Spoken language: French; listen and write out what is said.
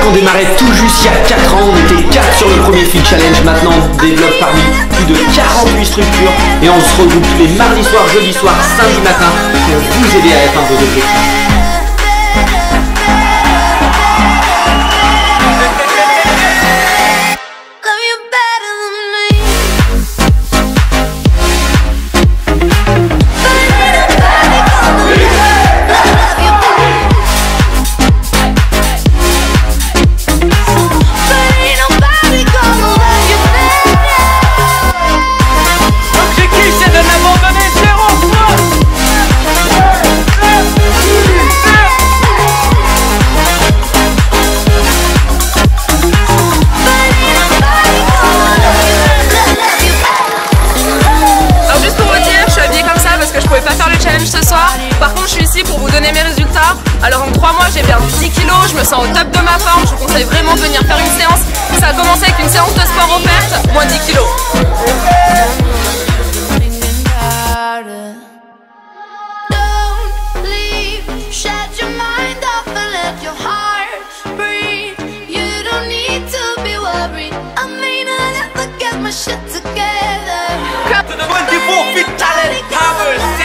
qu'on démarrait tout juste il y a 4 ans, on était 4 sur le premier Fit Challenge. Maintenant on développe parmi plus de 48 structures et on se regroupe tous les mardis soirs, jeudis soirs, samedi matin pour vous aider à atteindre vos objectifs. Par contre, je suis ici pour vous donner mes résultats. Alors en 3 mois, j'ai perdu 10 kilos, je me sens au top de ma forme. Je vous conseille vraiment de venir faire une séance. Ça a commencé avec une séance de sport offerte, moins 10 kilos. To the 24 Fit Challenge,